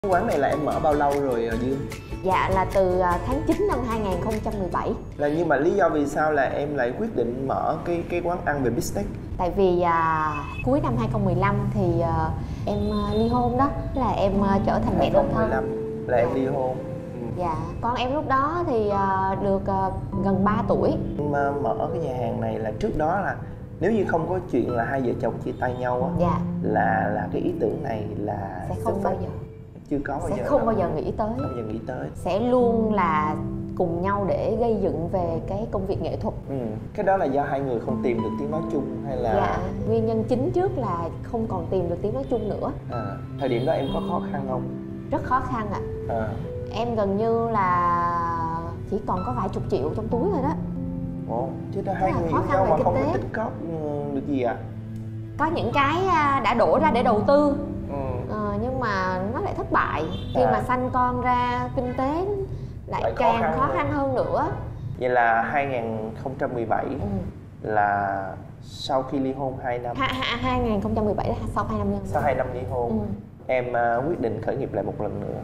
Quán này là em mở bao lâu rồi Dương? Dạ là từ tháng 9 năm 2017. Là nhưng mà lý do vì sao là em lại quyết định mở cái quán ăn về beef steak? Tại vì cuối năm 2015 thì em ly hôn đó, là em trở thành mẹ đơn thân. 2015 là em ly hôn. Dạ, con em lúc đó thì được gần 3 tuổi. Em mở cái nhà hàng này là trước đó là nếu như không có chuyện là hai vợ chồng chia tay nhau á, dạ, là cái ý tưởng này là sẽ không bao giờ, chưa có bao sẽ giờ không bao giờ nghĩ tới, không bao giờ nghĩ tới, sẽ luôn là cùng nhau để gây dựng về cái công việc nghệ thuật. Cái đó là do hai người không tìm được tiếng nói chung hay là? Dạ, nguyên nhân chính trước là không còn tìm được tiếng nói chung nữa. Thời điểm đó em có khó khăn không? Rất khó khăn ạ. Em gần như là chỉ còn có vài chục triệu trong túi thôi đó. Ồ, chứ đó hai người yêu nhau mà không có tích góp được gì à? Có những cái đã đổ ra để đầu tư, nhưng mà nó lại thất bại. Khi mà sanh con ra, kinh tế lại càng khó khăn hơn nữa. Vậy là 2017 là sau khi ly hôn 2 năm. 2017 là sau 2 năm ly hôn. Sau 2 năm ly hôn, em quyết định khởi nghiệp lại một lần nữa.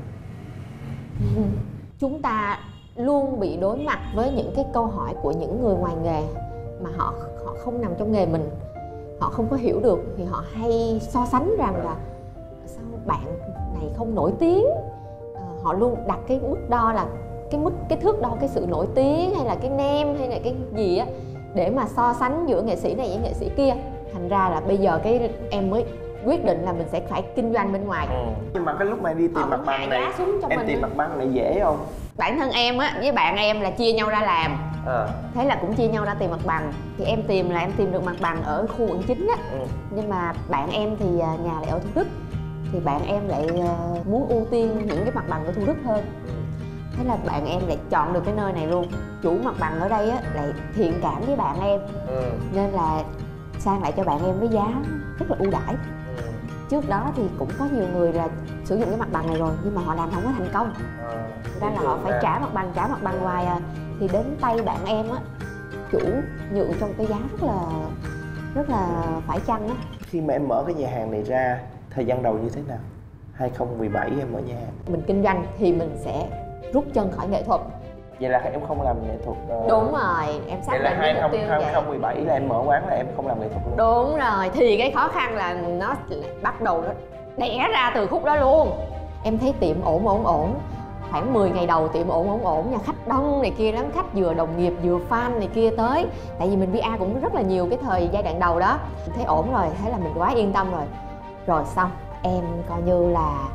Chúng ta luôn bị đối mặt với những cái câu hỏi của những người ngoài nghề mà họ không nằm trong nghề mình, họ không có hiểu được, thì họ hay so sánh rằng là sao bạn này không nổi tiếng. Họ luôn đặt cái mức đo là cái thước đo cái sự nổi tiếng hay là cái name hay là cái gì á để mà so sánh giữa nghệ sĩ này với nghệ sĩ kia. Thành ra là bây giờ em mới quyết định là mình sẽ phải kinh doanh bên ngoài. Nhưng mà cái lúc mà em đi tìm mặt bằng này, em tìm mặt bằng này dễ không? Bản thân em á với bạn em là chia nhau ra làm, thế là cũng chia nhau ra tìm mặt bằng. Thì em tìm được mặt bằng ở khu quận 9 á, nhưng mà bạn em thì nhà lại ở Thủ Đức, thì bạn em lại muốn ưu tiên những cái mặt bằng ở Thủ Đức hơn. Thế là bạn em lại chọn được cái nơi này luôn. Chủ mặt bằng ở đây á lại thiện cảm với bạn em, nên là sang lại cho bạn em với giá rất là ưu đãi. Trước đó thì cũng có nhiều người là sử dụng cái mặt bằng này rồi nhưng mà họ làm không có thành công, ra là họ phải trả mặt bằng ngoài. Thì đến tay bạn em á, chủ nhượng trong cái giá rất là phải chăng á. Khi mà em mở cái nhà hàng này ra, thời gian đầu như thế nào? 2017 em mở nhà hàng. Mình kinh doanh thì mình sẽ rút chân khỏi nghệ thuật. Vậy là em không làm nghệ thuật? Đúng rồi, em xác định cái mục tiêu vậy. 2017 là em mở quán là em không làm nghệ thuật luôn? Đúng rồi, thì cái khó khăn là nó bắt đầu nó đẻ ra từ khúc đó luôn. Em thấy tiệm ổn, khoảng 10 ngày đầu tiệm ổn, nhà khách đông này kia lắm, khách vừa đồng nghiệp vừa fan này kia tới. Tại vì mình PR cũng rất là nhiều cái thời giai đoạn đầu đó. Thấy ổn rồi, thế là mình quá yên tâm rồi. Rồi xong, em coi như là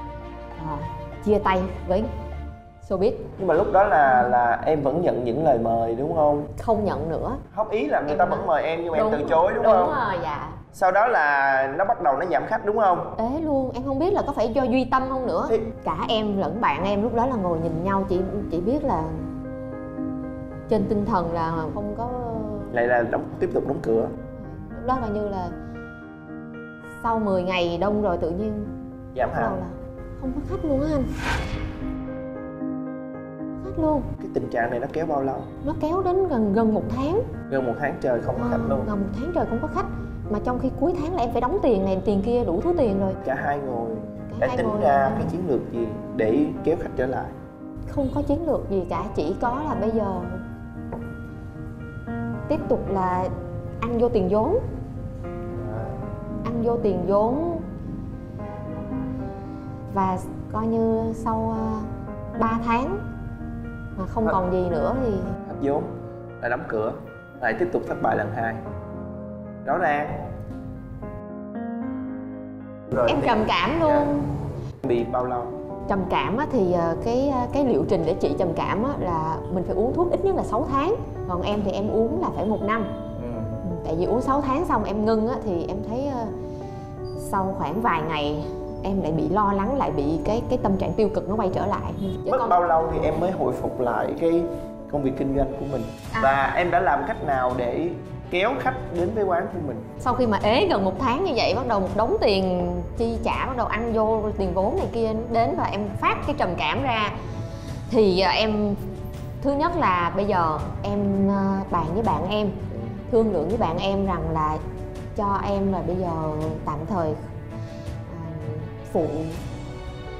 chia tay với showbiz. Nhưng mà lúc đó là em vẫn nhận những lời mời đúng không? Không nhận nữa. Không, ý là người ta vẫn mời em nhưng mà em từ chối đúng không? Đúng rồi, dạ. Sau đó là nó bắt đầu nó giảm khách đúng không? Ế luôn, em không biết là có phải do duy tâm không nữa. Cả em lẫn bạn em lúc đó là ngồi nhìn nhau, chỉ biết là trên tinh thần là không có. Lại là tiếp tục đóng cửa. Lúc đó coi như là sau 10 ngày đông rồi tự nhiên giảm hẳn là không có khách luôn á anh. Khách luôn. Cái tình trạng này nó kéo bao lâu? Nó kéo đến gần 1 tháng. Gần 1 tháng trời không có khách luôn. Gần 1 tháng trời không có khách. Mà trong khi cuối tháng là em phải đóng tiền này tiền kia đủ thứ tiền rồi. Cả hai người đã tính ra cái chiến lược gì để kéo khách trở lại? Không có chiến lược gì cả, chỉ có là bây giờ tiếp tục là ăn vô tiền vốn. Ăn vô tiền vốn. Và coi như sau 3 tháng mà không còn gì nữa thì hết vốn là đóng cửa, lại tiếp tục thất bại lần 2. Rõ ràng. Rồi em trầm cảm luôn. Bị bao lâu? Trầm cảm á, thì cái liệu trình để trị trầm cảm á, là mình phải uống thuốc ít nhất là 6 tháng. Còn em thì em uống là phải 1 năm. Tại vì uống 6 tháng xong em ngưng á, thì em thấy sau khoảng vài ngày em lại bị lo lắng, lại bị cái tâm trạng tiêu cực nó quay trở lại. Mất bao lâu thì em mới hồi phục lại cái công việc kinh doanh của mình? Và em đã làm cách nào để kéo khách đến với quán của mình? Sau khi mà ế gần 1 tháng như vậy, bắt đầu một đống tiền chi trả, bắt đầu ăn vô tiền vốn này kia đến và em phát cái trầm cảm ra. Thì em thứ nhất là bây giờ em bàn với bạn em, thương lượng với bạn em rằng là cho em là bây giờ tạm thời phụ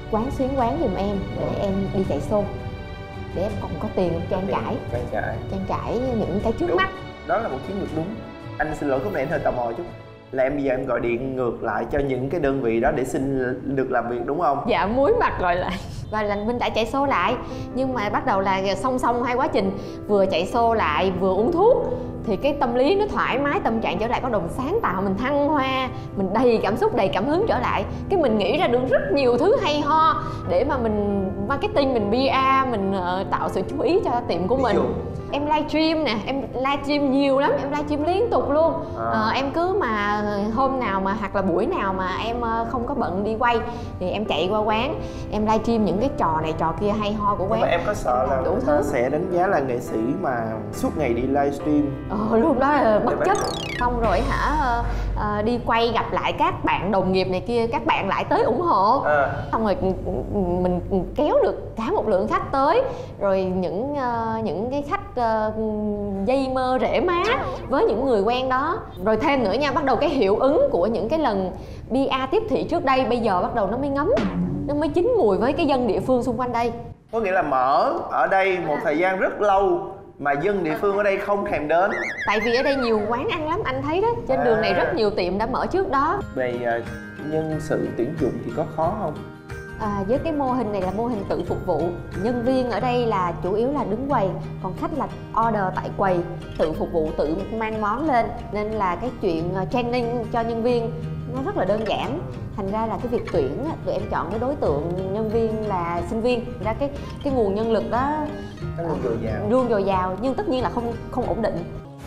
quán xuyến quán giùm em để em đi chạy show, để em còn có tiền em trang trải những cái trước đúng. mắt. Đó là một chiến lược đúng. Anh xin lỗi, có vẻ em hơi tò mò chút, là em bây giờ em gọi điện ngược lại cho những cái đơn vị đó để xin được làm việc đúng không? Dạ, muối mặt gọi lại. Và là Minh đã chạy show lại, nhưng mà bắt đầu là song song hai quá trình, vừa chạy show lại vừa uống thuốc thì cái tâm lý nó thoải mái, tâm trạng trở lại, bắt đầu mình sáng tạo, mình thăng hoa, mình đầy cảm xúc, đầy cảm hứng trở lại. Cái mình nghĩ ra được rất nhiều thứ hay ho để mà mình marketing, mình PR, mình tạo sự chú ý cho tiệm của mình. Em livestream nè, em livestream nhiều lắm, em livestream liên tục luôn. Em cứ mà hôm nào mà hoặc là buổi nào mà em không có bận đi quay thì em chạy qua quán, em livestream những cái trò này trò kia hay ho của quán. Nhưng mà em có sợ là người ta sẽ đánh giá là nghệ sĩ mà suốt ngày đi livestream? Lúc đó là bất chấp. Xong rồi đi quay gặp lại các bạn đồng nghiệp này kia, các bạn lại tới ủng hộ. Xong rồi mình kéo được cả một lượng khách tới, rồi những cái khách dây mơ rễ má với những người quen đó. Rồi thêm nữa nha, bắt đầu cái hiệu ứng của những cái lần PR tiếp thị trước đây bây giờ bắt đầu nó mới ngấm, nó mới chín mùi với cái dân địa phương xung quanh đây. Có nghĩa là mở ở đây một thời gian rất lâu mà dân địa phương ở đây không thèm đến. Tại vì ở đây nhiều quán ăn lắm, anh thấy đó, trên đường này rất nhiều tiệm đã mở trước đó. Về nhân sự tuyển dụng thì có khó không? Với cái mô hình này là mô hình tự phục vụ. Nhân viên ở đây là chủ yếu là đứng quầy, còn khách là order tại quầy, tự phục vụ, tự mang món lên. Nên là cái chuyện training cho nhân viên nó rất là đơn giản. Thành ra là cái việc tuyển, tụi em chọn cái đối tượng nhân viên là sinh viên. Ra cái nguồn nhân lực đó luôn dồi dào, nhưng tất nhiên là không ổn định.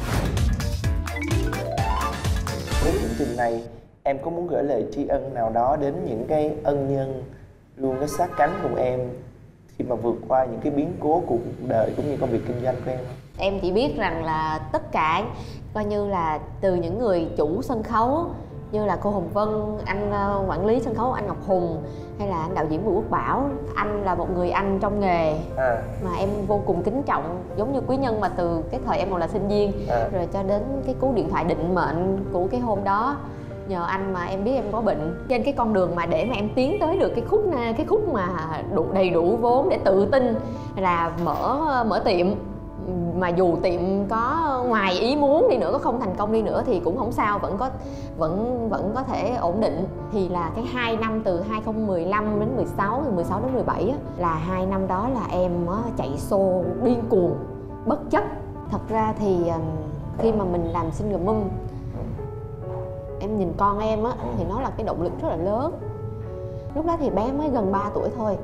Với chương trình này, em có muốn gửi lời tri ân nào đó đến những cái ân nhân luôn có sát cánh cùng em khi mà vượt qua những cái biến cố cuộc đời cũng như công việc kinh doanh của em không? Em chỉ biết rằng là tất cả coi như là từ những người chủ sân khấu như là cô Hồng Vân, anh quản lý sân khấu anh Ngọc Hùng, hay là anh đạo diễn Bùi Quốc Bảo. Anh là một người anh trong nghề mà em vô cùng kính trọng, giống như quý nhân mà từ cái thời em còn là sinh viên rồi cho đến cái cú điện thoại định mệnh của cái hôm đó. Nhờ anh mà em biết em có bệnh. Trên cái con đường mà để mà em tiến tới được cái khúc mà đầy đủ vốn để tự tin là mở tiệm, mà dù tiệm có ngoài ý muốn đi nữa, có không thành công đi nữa thì cũng không sao, vẫn có thể ổn định. Thì là cái 2 năm từ 2015 đến 16, từ 16 đến 17 á, là 2 năm đó là em chạy show điên cuồng, bất chấp. Thật ra thì khi mà mình làm single mom, em nhìn con em á thì nó là cái động lực rất là lớn. Lúc đó thì bé mới gần 3 tuổi thôi.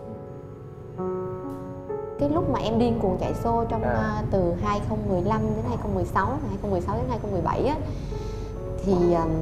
Cái lúc mà em điên cuồng chạy show trong từ 2015 đến 2016, 2016 đến 2017 á, thì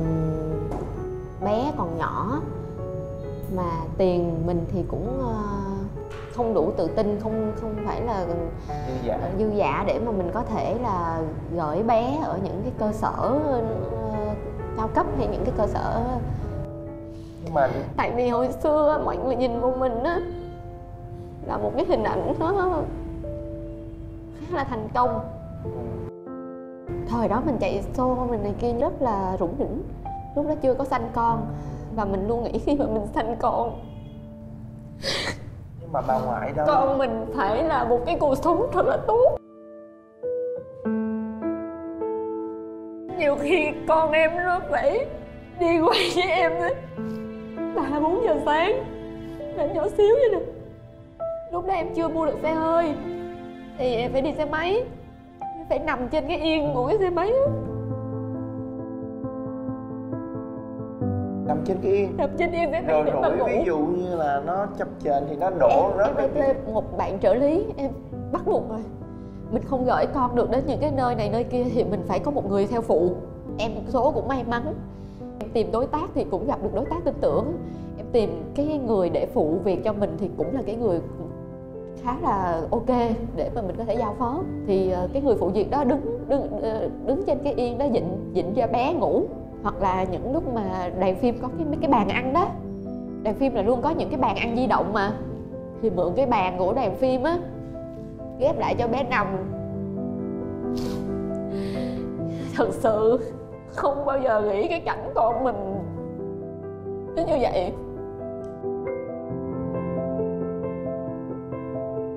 bé còn nhỏ mà tiền mình thì cũng không đủ tự tin, không phải là dư dả để mà mình có thể là gửi bé ở những cái cơ sở cao cấp hay những cái cơ sở. Nhưng mà tại vì hồi xưa mọi người nhìn vô mình á là một cái hình ảnh nó khá là thành công. Thời đó mình chạy show mình này kia rất là rủng rỉnh, lúc đó chưa có sanh con, và mình luôn nghĩ khi mà mình sanh con, nhưng mà bà ngoại đâu, con mình phải là một cái cuộc sống thật là tốt. Nhiều khi con em nó phải đi quay với em tới 3-4 giờ sáng, là nhỏ xíu vậy nè. Lúc đó em chưa mua được xe hơi thì em phải đi xe máy, phải nằm trên cái yên của cái xe máy đó. Nằm trên cái yên? Nằm trên yên xe máy để mà ngủ. Ví dụ như là nó chập chờn thì nó đổ rớt. Em phải thuê một bạn trợ lý, em bắt buộc rồi. Mình không gửi con được đến những cái nơi này nơi kia thì mình phải có một người theo phụ. Em số cũng may mắn, em tìm đối tác thì cũng gặp được đối tác tin tưởng. Em tìm cái người để phụ việc cho mình thì cũng là cái người khá là ok để mà mình có thể giao phó. Thì cái người phụ việc đó đứng trên cái yên đó dịnh cho bé ngủ. Hoặc là những lúc mà đoàn phim có mấy cái bàn ăn đó, đoàn phim là luôn có những cái bàn ăn di động mà, thì mượn cái bàn của đoàn phim á ghép lại cho bé nằm. Thật sự không bao giờ nghĩ cái cảnh con mình nó như vậy.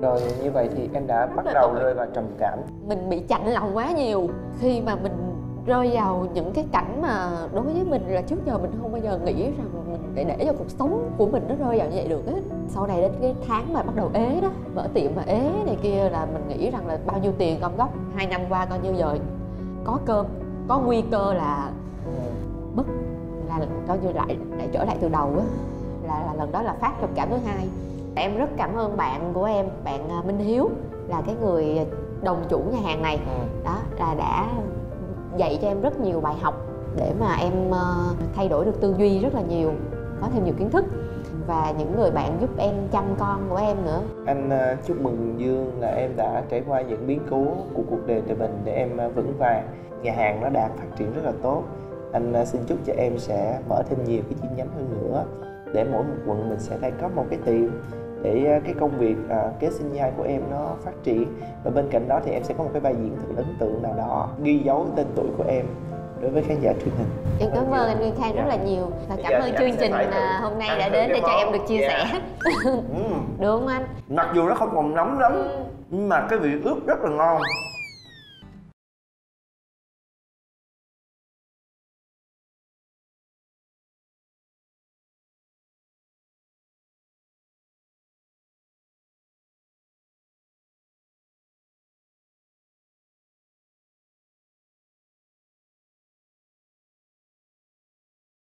Rồi như vậy thì em đã bắt đầu rơi vào trầm cảm. Mình bị chạnh lòng quá nhiều khi mà mình rơi vào những cái cảnh mà đối với mình là trước giờ mình không bao giờ nghĩ rằng mình để cho cuộc sống của mình nó rơi vào như vậy được á. Sau này đến cái tháng mà bắt đầu ế đó, mở tiệm mà ế này kia là mình nghĩ rằng là bao nhiêu tiền gom góp 2 năm qua coi như giờ có cơm, có nguy cơ là mất, là coi như lại trở lại từ đầu á, là lần đó là phát trầm cảm thứ hai. Em rất cảm ơn bạn của em, bạn Minh Hiếu, là cái người đồng chủ nhà hàng này. Đó là đã dạy cho em rất nhiều bài học để mà em thay đổi được tư duy rất là nhiều, có thêm nhiều kiến thức, và những người bạn giúp em chăm con của em nữa. Anh chúc mừng Dương là em đã trải qua những biến cố của cuộc đời của mình để em vững vàng, nhà hàng nó đạt phát triển rất là tốt. Anh xin chúc cho em sẽ mở thêm nhiều cái chi nhánh hơn nữa, để mỗi một quận mình sẽ phải có một cái tiệm, để cái công việc kế sinh nhai của em nó phát triển. Và bên cạnh đó thì em sẽ có một cái vai diễn thật ấn tượng nào đó ghi dấu tên tuổi của em đối với khán giả truyền hình. Em cảm ơn anh Nguyên Khang rất là nhiều, và cảm ơn chương trình hôm nay đã đến để cho em được chia sẻ. Được không anh? Mặc dù nó không còn nóng lắm nhưng mà cái vị ướp rất là ngon.